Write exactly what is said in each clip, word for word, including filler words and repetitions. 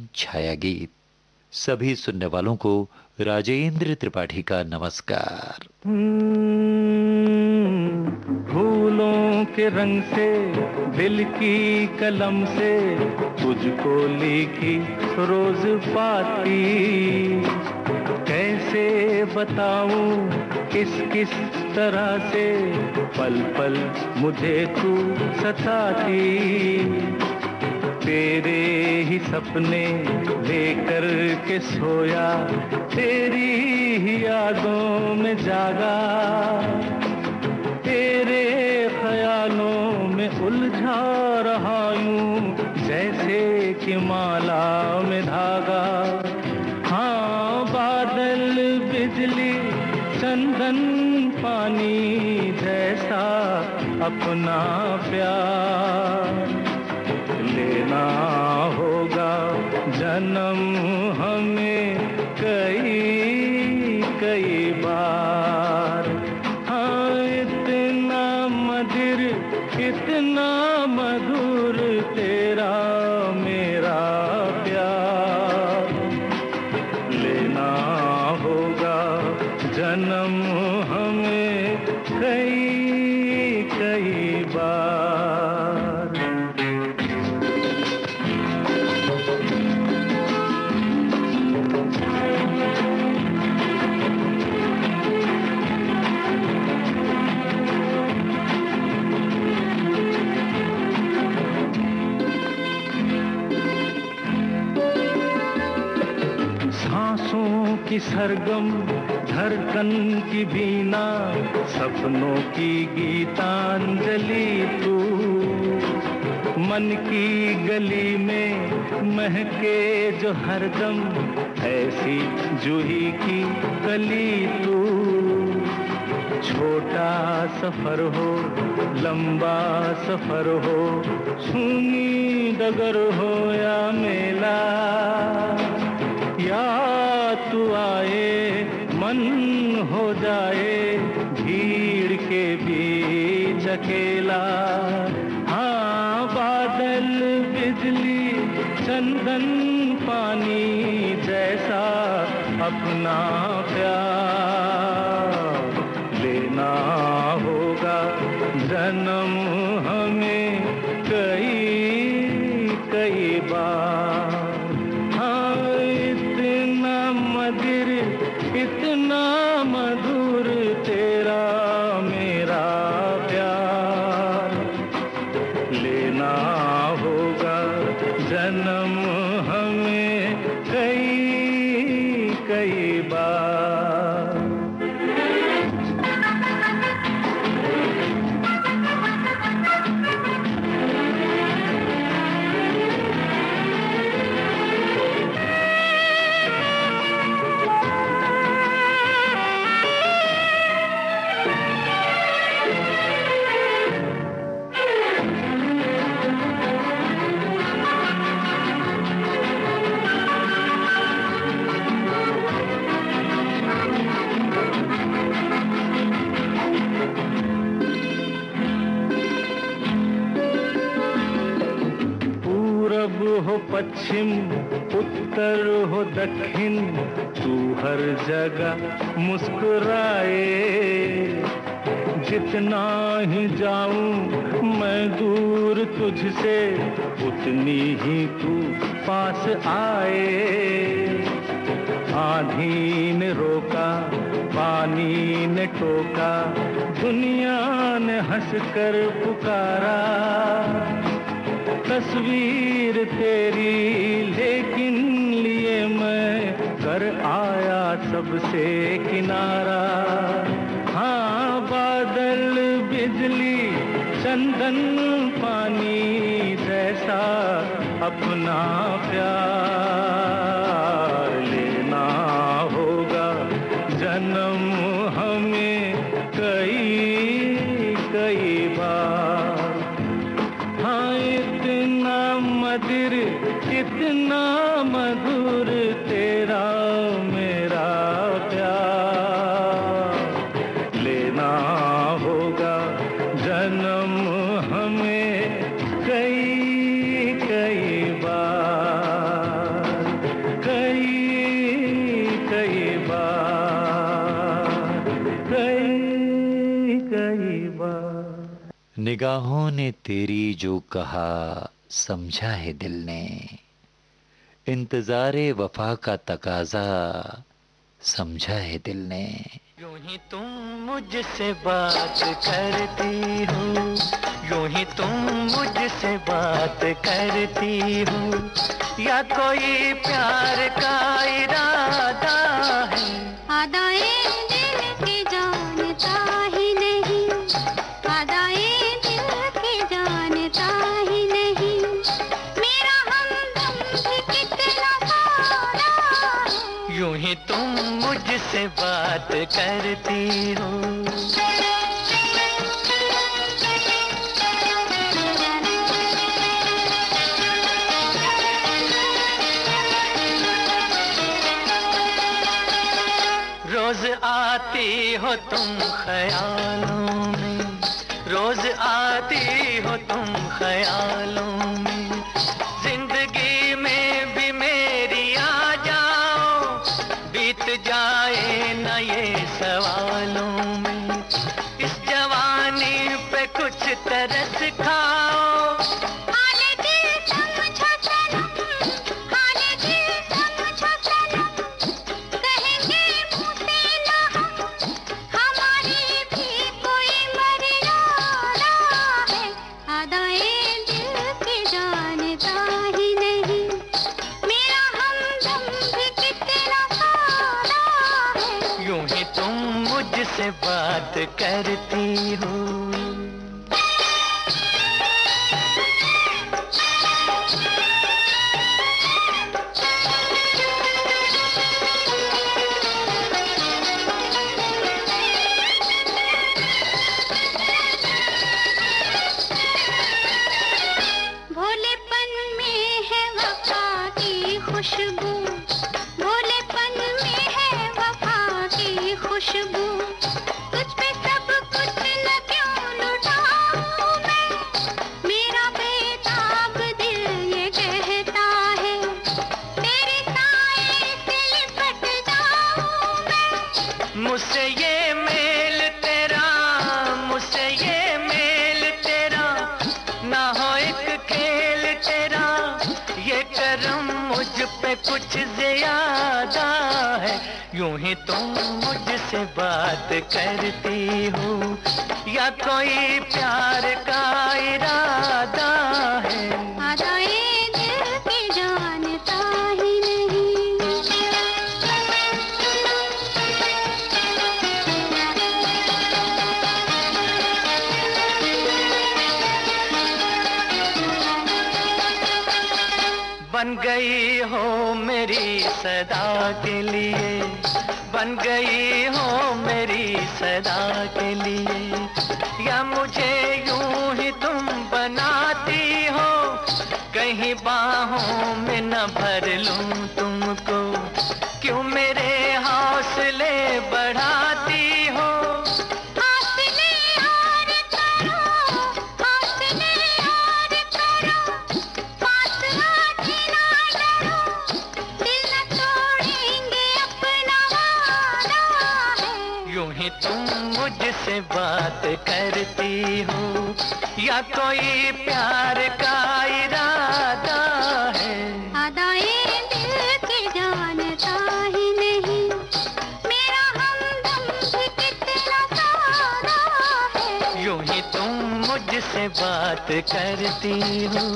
छाया गीत। सभी सुनने वालों को राजेंद्र त्रिपाठी का नमस्कार। फूलों के रंग से दिल की कलम से तुझको लिखी रोज पाती, कैसे बताऊं किस किस तरह से पल पल मुझे तू सताती। तेरे ही सपने लेकर के सोया, तेरी ही यादों में जागा, तेरे ख्यालों में उलझा रहा यूं जैसे कि माला में धागा। हाँ, बादल बिजली चंदन पानी जैसा अपना प्यार लेना होगा जन्म हमें कई कई बार। हाँ, इतना मधुर इतना मधुर तेरा मेरा प्यार लेना होगा जन्म हमें कई कई बार। सांसों की सरगम धड़कन की बीना, सपनों की गीतांजलि तू, मन की गली में महके जो हरदम ऐसी जूही की कली तू। छोटा सफर हो लंबा सफर हो, सूनी डगर हो या मेला, या तू आए मन हो जाए भीड़ के बीच अकेला। हाँ, बादल बिजली चंदन पानी जैसा अपना प्यार लेना होगा जन्म हमें कई कई बार। मधुर इतना मधुर तेरा मेरा प्यार लेना होगा जन्म हमें कई कई बार। हो पश्चिम उत्तर हो दक्षिण, तू हर जगह मुस्कुराए। जितना ही जाऊं मैं दूर तुझसे, उतनी ही तू पास आए। आंधी ने रोका पानी ने टोका, दुनिया ने हंसकर पुकारा। तस्वीर तेरी लेकिन लिए मैं कर आया सबसे किनारा। हाँ, बादल बिजली चंदन पानी जैसा अपना प्यार लेना होगा जन्म हमें कई कई बार। हाँ, इतना मधुर इतना मधुर तेरा मेरा प्यार लेना होगा जन्म हमें कई कई बार। निगाहों ने तेरी जो कहा समझा है दिल ने, इंतजारे वफा का तकाजा समझा है दिल ने। यूं ही तुम मुझसे बात करती हो, यूं ही तुम मुझसे बात करती हो, या कोई प्यार का इरादा है। आदाए दिल की जानता ही नहीं, आदाए दिल की जानता ही नहीं, मेरा हमदम भी कितना सारा है। यूं ही तुम मुझसे बात करती हो। रोज आती हो तुम ख्यालों में, रोज आती हो तुम ख्यालों में, जिंदगी में भी मेरी आ जाओ, बीत जाए न ये सवालों में, इस जवानी पे कुछ तरस खाओ। हाले दिल समझो सनम, हाले दिल समझो सनम, कहेंगे मुँह से ना हम, हमारी भी कोई मर्यादा है। आदाए दिल की जानता ही नहीं, मेरा हमदम भी कितना सारा है। यूं ही तुम मुझसे बात करती हो। भोलेपन में है वफा की खुशबू, भोलेपन में है वफा की खुशबू, तुझ पे सब कुछ न क्यों लुटाऊं मैं, मेरा बेताब दिल ये कहता है, तेरे साए से लिपट जाऊं मैं। मुझसे ये मेल तेरा, मुझसे ये मेल तेरा, ना हो एक खेल तेरा, ये करम मुझ पे कुछ ज्यादा है। यूं ही तुम मुझसे बात करती हो, या कोई प्यार का इरादा है। आदाए दिल की जानता ही नहीं। बन गई हो मेरी सदा के लिए, बन गई हो मेरी सदा के लिए, या मुझे यूं ही तुम बनाती हो, कहीं बाहों में न भर लूं तुमको, क्यों मेरे हौसले बढ़ाती हो। हौसले और करो, हौसले और करो, पास आके ना डरो, दिल न तोड़ेंगे अपना वादा है। यूं ही तुम मुझसे बात करती हो, या कोई प्यार का इरादा है। आदाए दिल की जानता ही नहीं, मेरा हमदम भी कितना सारा है। यूं ही तुम मुझसे बात करती हो।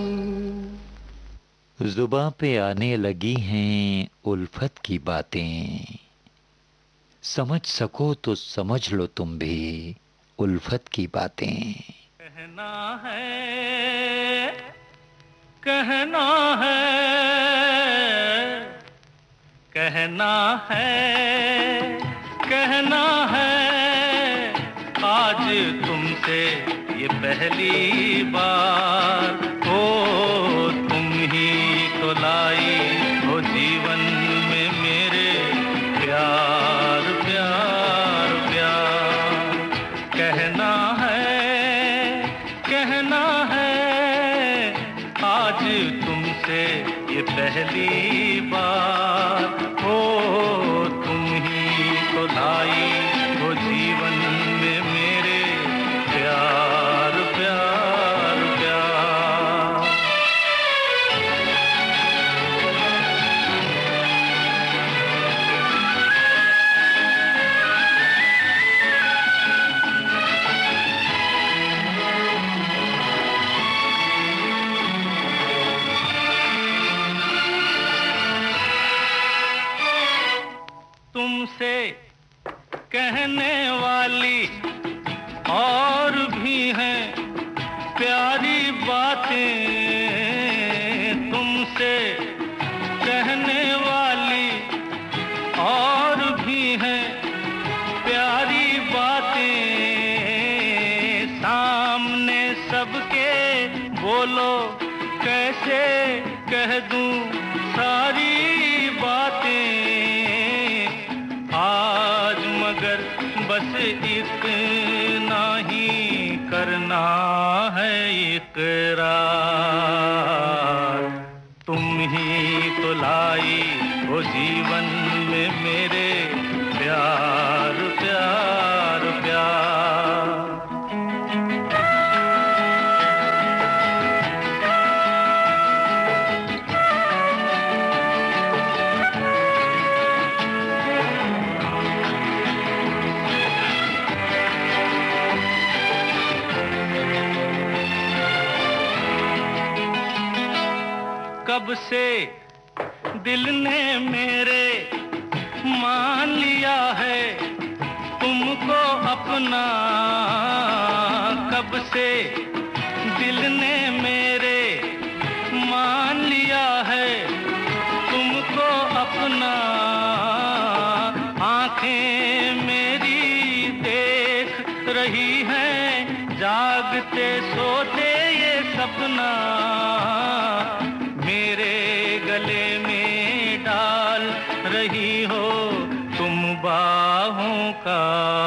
जुबां पे आने लगी हैं उल्फत की बातें, समझ सको तो समझ लो तुम भी उल्फत की बातें। कहना है, कहना है, कहना है, कहना है, आज तुमसे ये पहली बार, ओ तुम ही तो लाई हो जीवन में मेरे प्यार प्यार प्यार। कहना है, कहना है, आज तुमसे ये पहली बार, ओ तुम ही तो लाई हो जीवन में मेरे प्यार तुमसे कहने वाली और भी हैं प्यारी बातें, तुमसे कहने वाली और भी हैं प्यारी बातें, सामने सबके बोलो कैसे कह दूं सारी बातें, आज मगर बस इतना ही करना है इकरार, तुम ही तो लाई हो जीवन में मेरे प्यार प्यार प्यार। कब से दिल ने मेरे मान लिया है तुमको अपना, कब से दिल ने मेरे मान लिया है तुमको अपना, आंखें मेरी देख रही हैं जागते सोते ये सपना, मेरे गले में डाल रही हो तुम बाहों का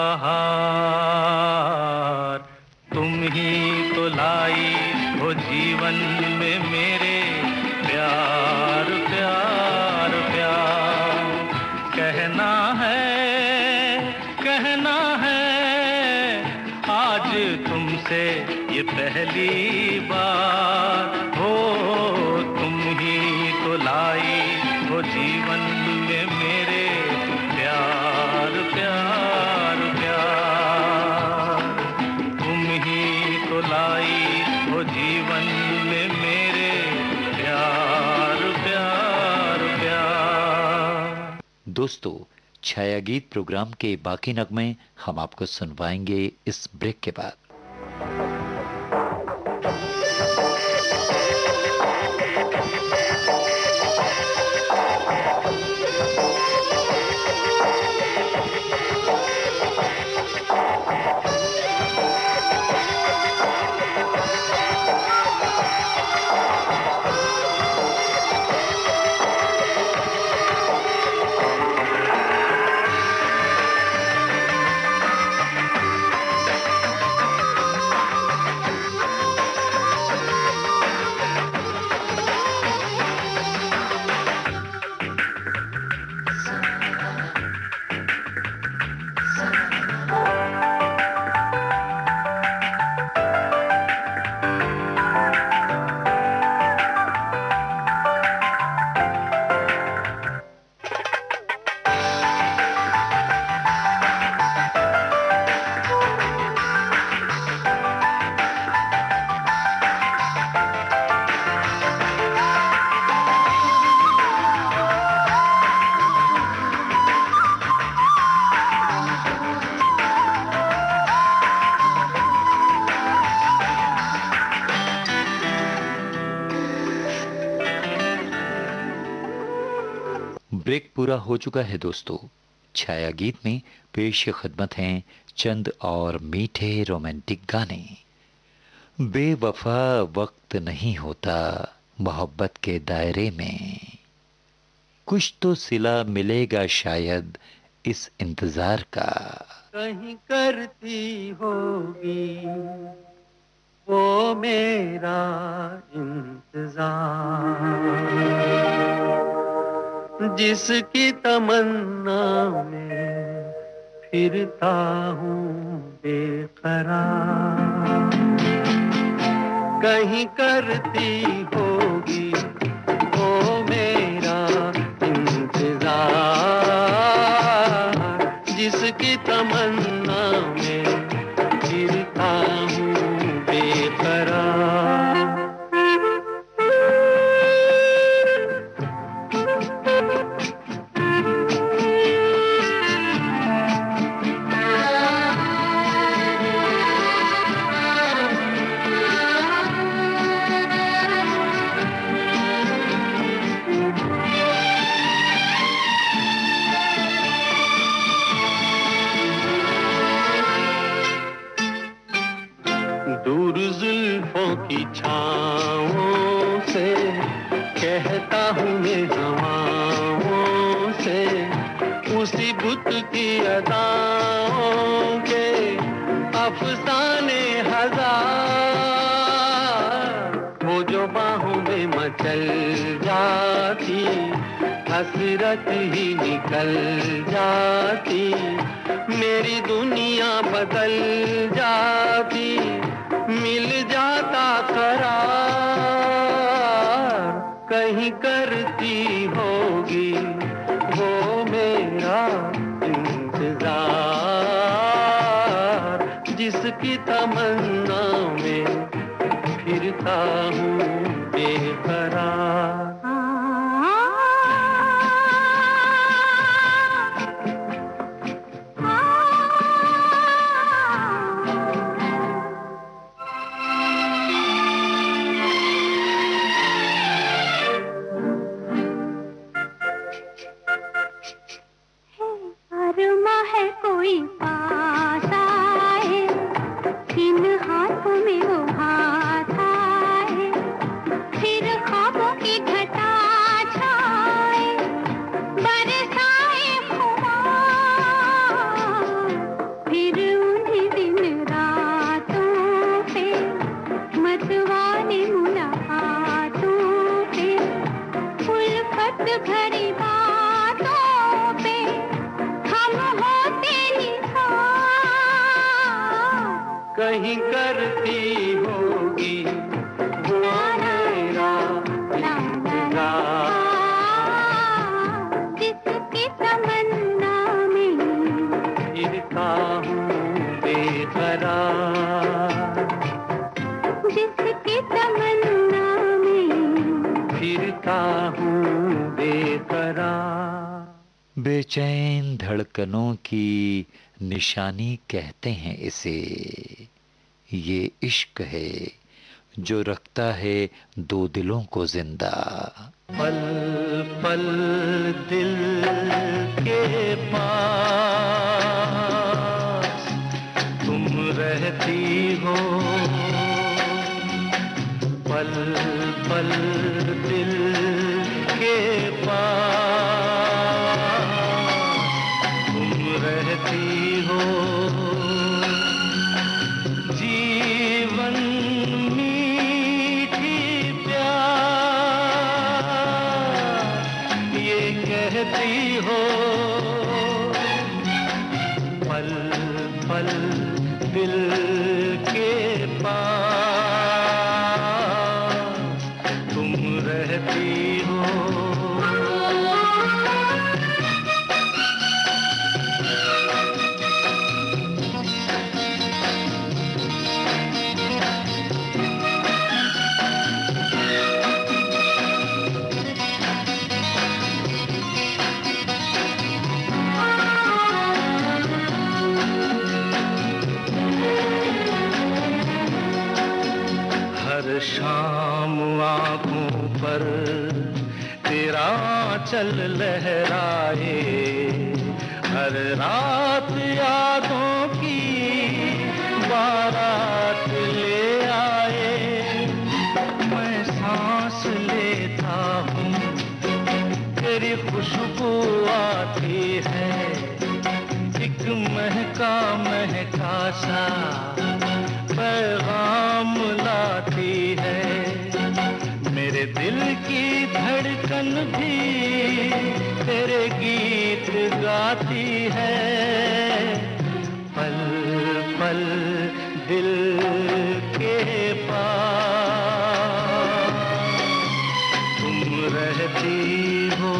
हार, तुम ही तो लाई हो जीवन में मेरे प्यार प्यार प्यार। कहना है कहना है आज तुमसे ये पहली बार, हो तुम ही तो लाई हो जीवन में मेरे प्यार प्यार प्यार, तुम ही तो लाई हो जीवन में मेरे प्यार प्यार प्यार। दोस्तों, छाया गीत प्रोग्राम के बाकी नगमे हम आपको सुनवाएंगे इस ब्रेक के बाद। ब्रेक पूरा हो चुका है दोस्तों। छाया गीत में पेश खिदमत हैं चंद और मीठे रोमांटिक गाने। बेवफा वक्त नहीं होता मोहब्बत के दायरे में, कुछ तो सिला मिलेगा शायद इस इंतजार का। कहीं करती होगी वो मेरा इंतजार, जिसकी तमन्ना में फिरता हूँ बेकरार। कहीं करती होगी वो मेरा इंतजार, जिसकी तमन्ना में फिरता हूँ बेकरार। जाती, हसरत ही निकल जाती, मेरी दुनिया बदल जाती, मिल जाता करार, कहीं करती होगी वो मेरा इंतजार, जिसकी तमन्ना में फिरता हूँ बेकरार। कहीं करती होगी वो मेरा इंतजार, जिसकी तमन्ना में फिरता हूँ बेकरार, जिसकी तमन्ना में फिरता हूँ बेकरार। बेचैन धड़कनों की निशानी कहते हैं इसे, ये इश्क है जो रखता है दो दिलों को जिंदा। पल पल दिल के पास तुम रहती हो, पल पल दिल के पास तुम रहती हो, जीवन मीठी प्यार ये कहती हो, पल पल दिल के पास तुम रहती हो। शाम आँखों पर तेरा चल लहराए, हर रात यादों की बारात ले आए, मैं सांस लेता हूँ तेरी खुशबू आती है, एक महका महका सा पैगाम लाती है, मेरे दिल की धड़कन भी तेरे गीत गाती है, पल पल दिल के पास तुम रहती हो।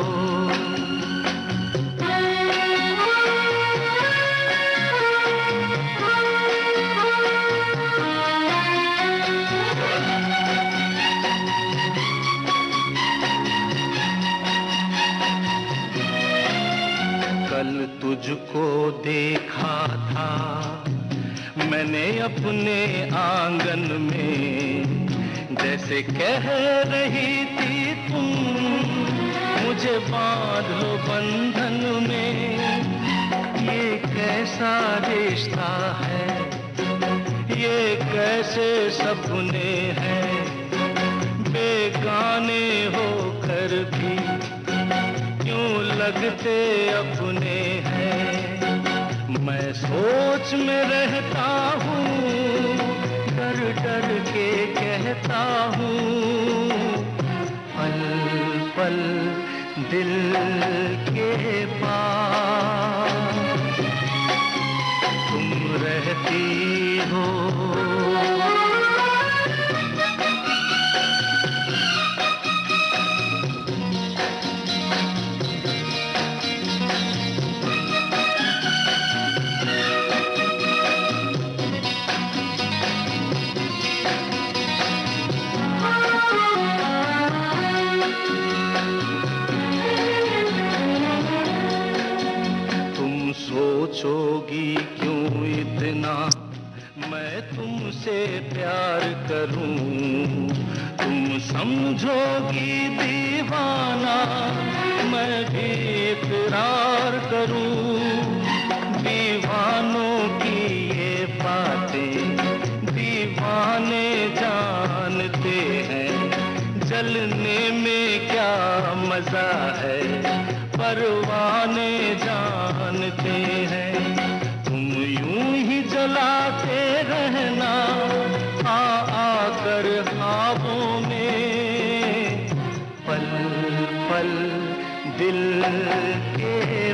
कल तुझको देखा था मैंने अपने आंगन में, जैसे कह रही थी तुम मुझे बांध लो बंधन में, ये कैसा रिश्ता है, ये कैसे सपने हैं, बेगाने होकर भी क्यों लगते अपने हैं, मैं सोच में रहता हूँ, डर डर के कहता हूँ, पल पल दिल के पास तुम रहती हो। सोचोगी क्यों इतना मैं तुमसे प्यार करूं, तुम समझोगी दीवाना मैं भी इकरार करूं। दीवानों की ये बातें दीवाने जानते हैं, जलने में क्या मजा है परवाने जानते हैं। तुम यूं ही जलाते रहना आ आकर ख्वाबों में, पल पल दिल के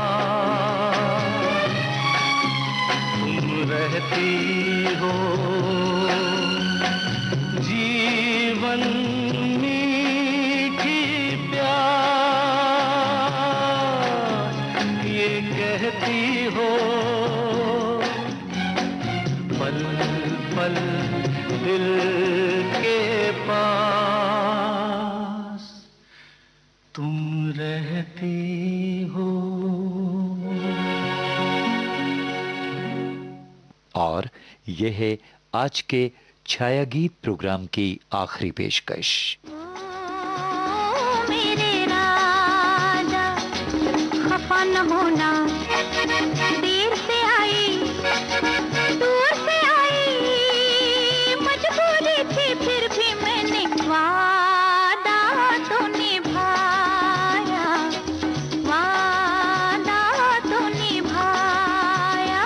पास तुम रहती हो। जीवन मीठी प्यास ये कहती हो, पल पल दिल के पास तुम रहती हो। और यह है आज के छाया गीत प्रोग्राम की आखिरी पेशकश। मेरे राजा खफा न होना, देर से आई दूर से आई, मजबूरी थी फिर भी मैंने वादा तो निभाया, वादा तो निभाया।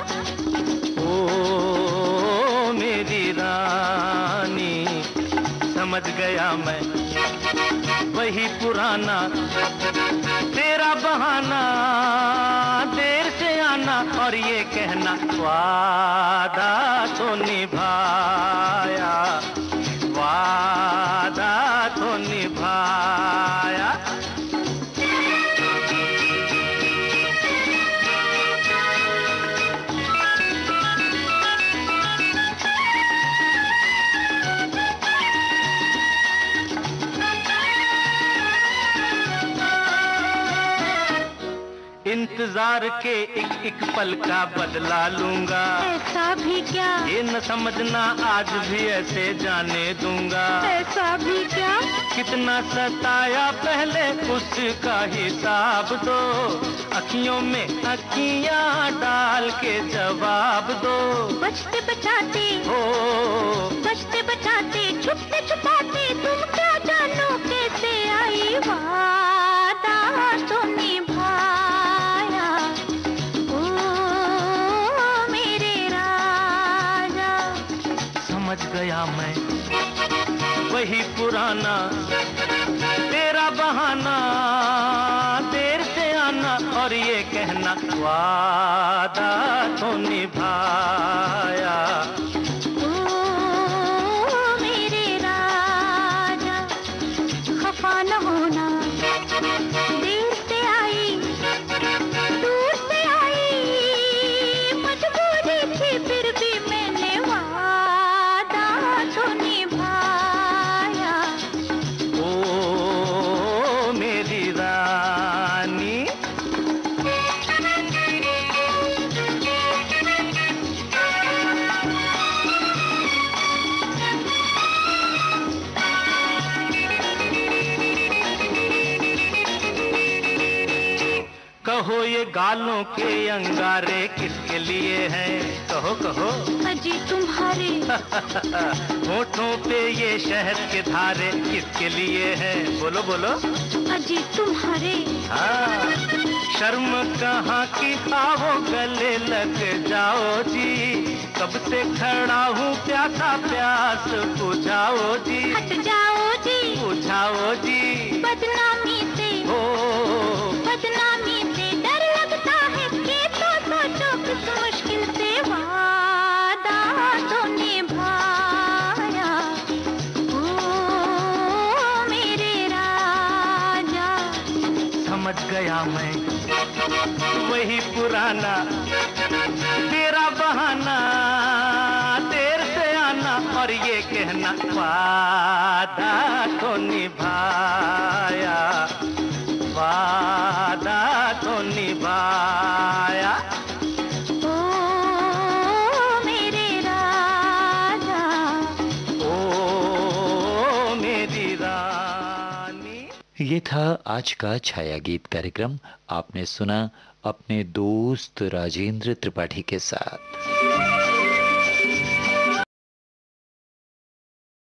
ओ मेरी रानी समझ गया मैं वही पुराना तेरा बहाना, देर से आना और ये कहना वादा तो निभाया, वादा तो निभाया। इंतजार के एक एक पल का बदला लूंगा, ऐसा भी क्या, ये न समझना आज भी ऐसे जाने दूंगा। ऐसा भी क्या, कितना सताया पहले उसका हिसाब दो, अखियों में अखियां डाल के जवाब दो। बचते बचाते हो बचते बचाते छुपते छुपाते तुम क्या जानो कैसे आई, वादा तो निभाया। ओ मेरे राजा समझ गया मैं वही पुराना तेरा बहाना, देर से आना और ये कहना वादा तो निभाया। खफा न होना, देर से आई दूर से आई, मजबूरी थी फिर भी मैंने वादा तो निभाया। ओ मेरी रानी कहो ये गालों के अंगारे किसके लिए हैं, कहो कहो। अजी तुम्हारे होठों पे ये शहद के धारे किसके लिए हैं, बोलो बोलो। अजी तुम्हारे हाँ शर्म कहाँ की, आओ गले लग जाओ जी, कब से खड़ा हूँ प्यासा प्यास बुझाओ जी। हट जाओ जी, बुझाओ जी। बदनामी से हो बदनामी से डर लगता है, ये तो सोचो किस मुश्किल से वादा तो निभाया। ओ मेरे राजा, समझ गया मैं वही पुराना तेरा बहाना, देर से आना और ये कहना वादा तो निभाया, वादा तो निभाया। ओ मेरे राजा, ओ मेरी रानी। ये था आज का छाया गीत कार्यक्रम। आपने सुना अपने दोस्त राजेंद्र त्रिपाठी के साथ।